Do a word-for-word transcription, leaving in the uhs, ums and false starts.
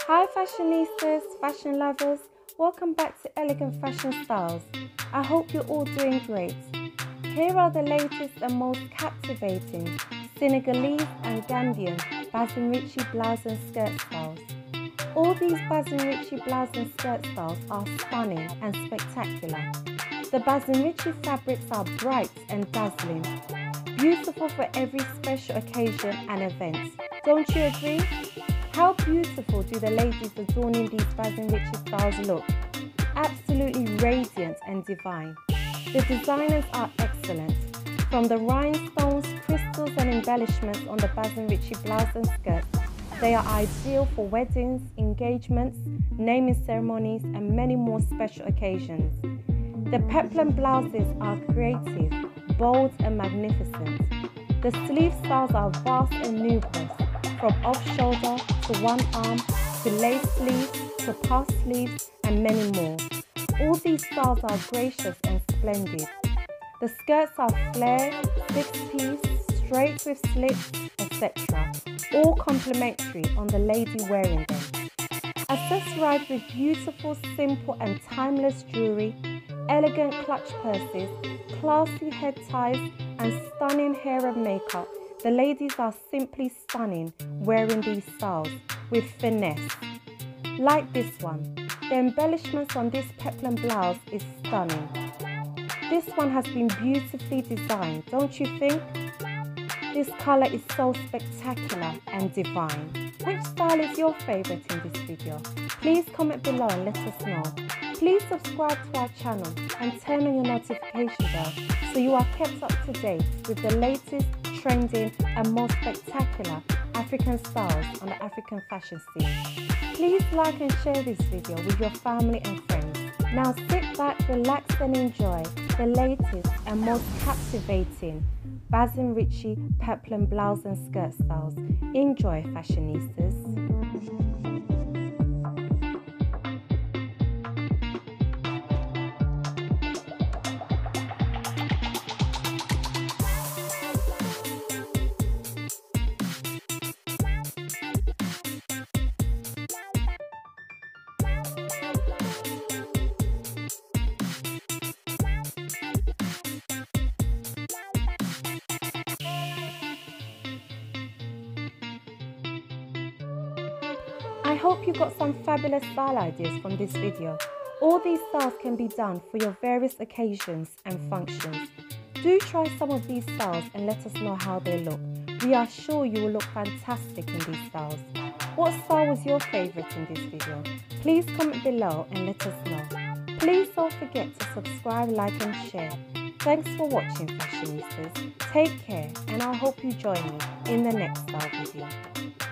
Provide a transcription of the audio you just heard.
Hi fashionistas, fashion lovers, welcome back to Elegant Fashion Styles. I hope you're all doing great. Here are the latest and most captivating Senegalese and Gambian Bazin Richie blouse and skirt styles. All these Bazin Richie blouse and skirt styles are stunning and spectacular. The Bazin Richie fabrics are bright and dazzling, beautiful for every special occasion and event. Don't you agree? How beautiful do the ladies adorning these Bazin Richie styles look? Absolutely radiant and divine. The designers are excellent. From the rhinestones, crystals and embellishments on the Bazin Richie blouse and skirt, they are ideal for weddings, engagements, naming ceremonies and many more special occasions. The peplum blouses are creative, bold and magnificent. The sleeve styles are vast and numerous, from off-shoulder to one arm, to lace sleeves, to puff sleeves and many more. All these styles are gracious and splendid. The skirts are flared, six-piece, straight with slits, et cetera. All complimentary on the lady wearing them. Accessorized with beautiful, simple and timeless jewelry, elegant clutch purses, classy head ties and stunning hair and makeup, the ladies are simply stunning wearing these styles with finesse. Like this one, the embellishments on this peplum blouse is stunning. This one has been beautifully designed, don't you think? This colour is so spectacular and divine. Which style is your favourite in this video? Please comment below and let us know. Please subscribe to our channel and turn on your notification bell so you are kept up to date with the latest, trending and most spectacular African styles on the African fashion scene. Please like and share this video with your family and friends. Now sit back, relax and enjoy the latest and most captivating Bazin Richie peplum blouse and skirt styles. Enjoy, fashionistas. I hope you got some fabulous style ideas from this video. All these styles can be done for your various occasions and functions. Do try some of these styles and let us know how they look. We are sure you will look fantastic in these styles. What style was your favourite in this video? Please comment below and let us know. Please don't forget to subscribe, like and share. Thanks for watching, fashionistas. Take care and I hope you join me in the next style video.